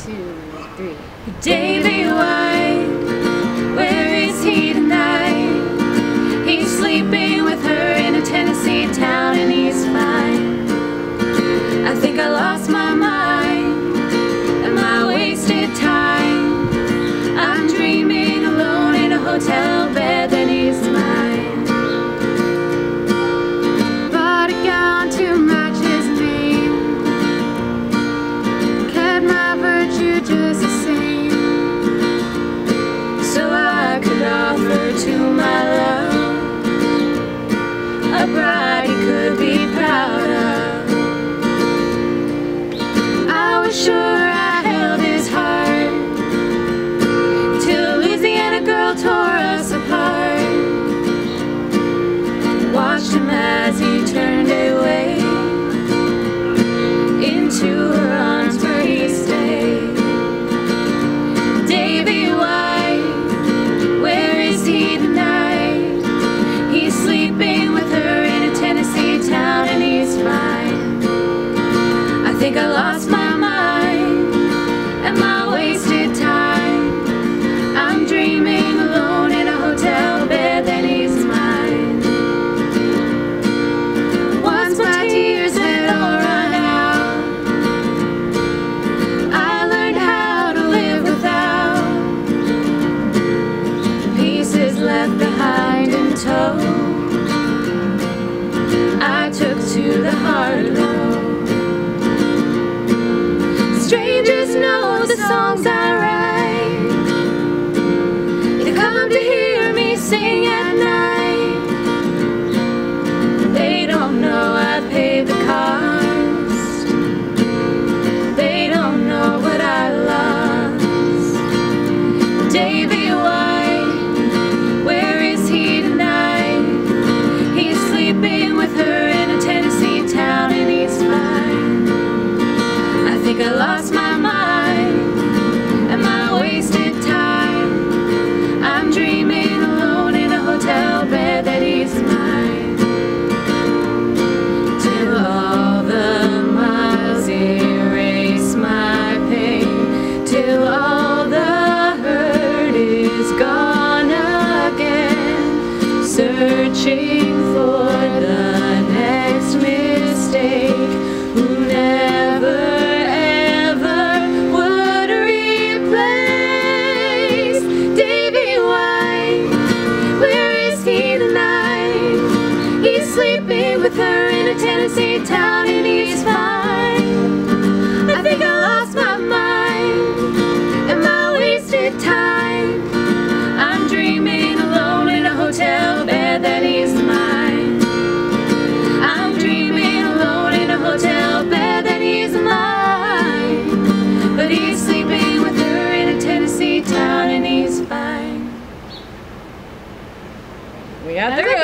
2, 3. Davy White, where is he tonight? He's sleeping with her in a Tennessee town and he's fine. I think I lost my mind and my wasted time. I'm dreaming alone in a hotel bed that he's mine. Bought a gown to match his name, kept my virtue just the same, so I could offer to my love a bride he could be proud of. I was sure I held his heart till a Louisiana girl tore us apart. Watched him as he turned away into her arms where he stayed. Davy White, where is he tonight? He's sleeping with her in a Tennessee town and he's fine. I think I lost my mind and my wasted time. I'm dreaming alone in a hotel bed that he's mine. Once my tears had all run out, I learned how to live without the pieces left behind in tow. I took to the hard road. Strangers know the songs I write. They come to hear me sing at night. They don't know I paid the cost. They don't know what I lost. Davy White, where is he tonight? He's sleeping with her in a Tennessee town and he's fine. I think I lost my mind and my wasted time. I'm dreaming alone in a hotel bed that he's mine. Till all the miles erase my pain, till all the hurt is gone again, searching for the next mistake, who never ever would replace. Davy White, where is he tonight? He's sleeping with her in a Tennessee town and he's fine. I think I lost my mind and my wasted time. I'm dreaming alone in a hotel bed that he's mine. I'm dreaming alone in a hotel bed that he's mine. But he's sleeping with her in a Tennessee town and he's fine. We got the